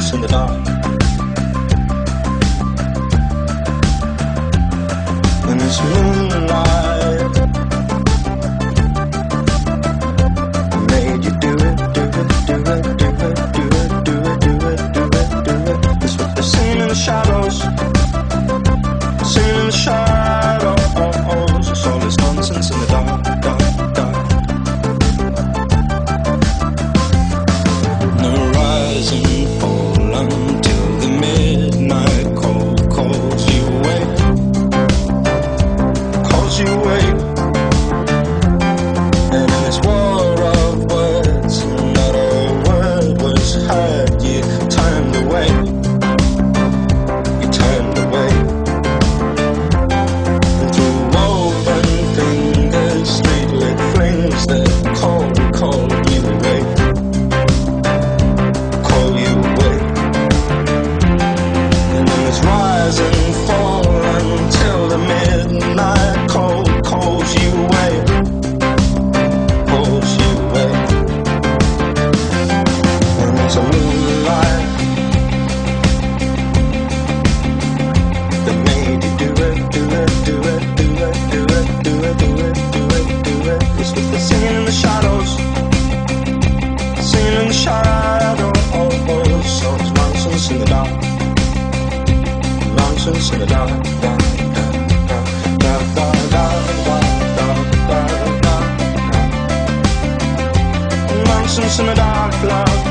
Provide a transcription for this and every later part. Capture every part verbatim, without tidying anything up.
nonsense in the dark. And it's moonlight made you do it, do it, do it, do it, do it, do it, do it, do it, do it. That's what they're singing in the shadows, singing in the shadows. It's all this nonsense in the dark, dark, dark. No rise and fall until the midnight call calls you away, calls you away. And in this war of words, not a word was heard. You turned away, you turned away. And through woven fingers, streetlit flames that called, called you away, call you away. And then it's rise and fall until the midnight cold calls you away, calls you away. And there's a moonlight that made you do it, do it, do it, do it, do it, do it, do it, do it, do it. It's what they're singing in the shadows, singing in the shadows. So it's nonsense in the dark, nonsense in the dark. Da, da, da, da, da, da, da, da, da. Nonsense in the dark, love.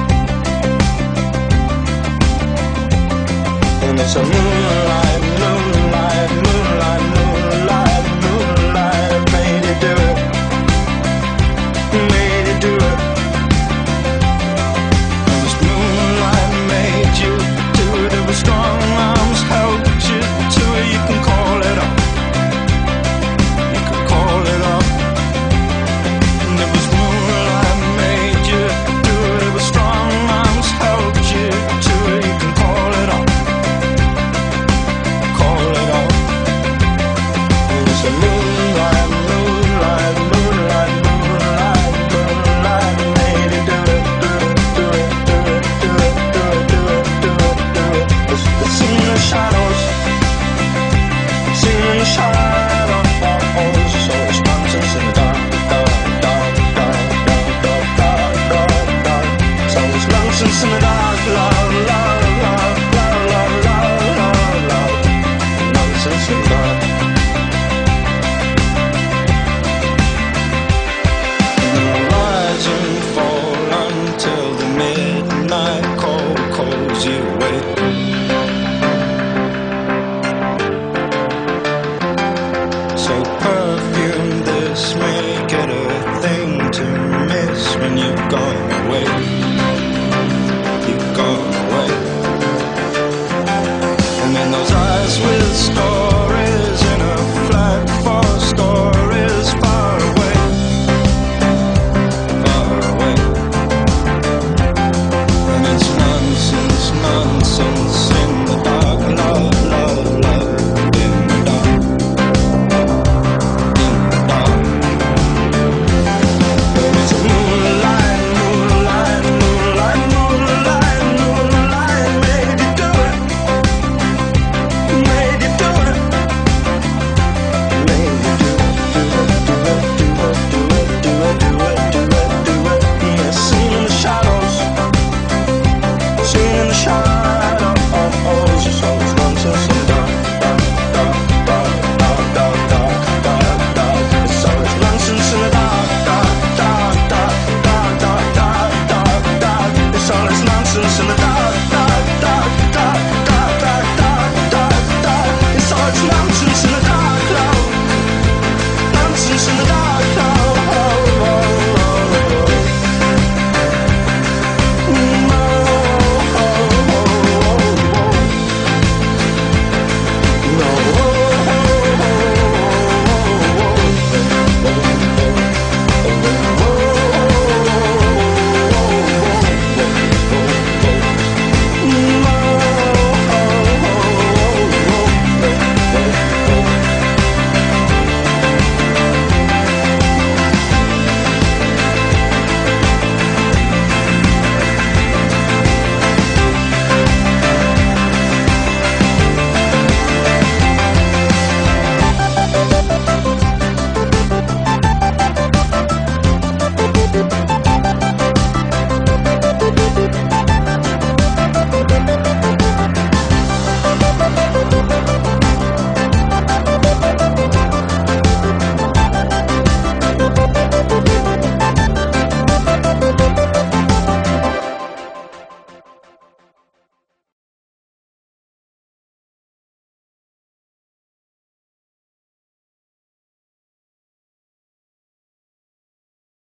And it's a moonlight, moonlight, moonlight, moonlight, moonlight made you do it, made you do it. And this moonlight made you do it. It was strong arms held you to it. You can call it up, you can call it up. And it was moonlight made you do it. It was strong arms held you to it. You can call it up, call it up. It was a moonlight, moonlight, moonlight, moonlight, moonlight made you do it, do it, do it, do it, do it, do it, do it, do it, do it. It's, it's singing in the shadows, singing in the shadows. So it's nonsense in the dark, dark, dark, dark, dark, dark, dark, dark, dark. So it's nonsense in the dark, love, love, love, love, love, love, love, love. Nonsense in the dark. And then I rise and fall until the midnight call calls you away, so perfume this, make it a thing to miss when you've gone away, you've gone away. And then those eyes with stars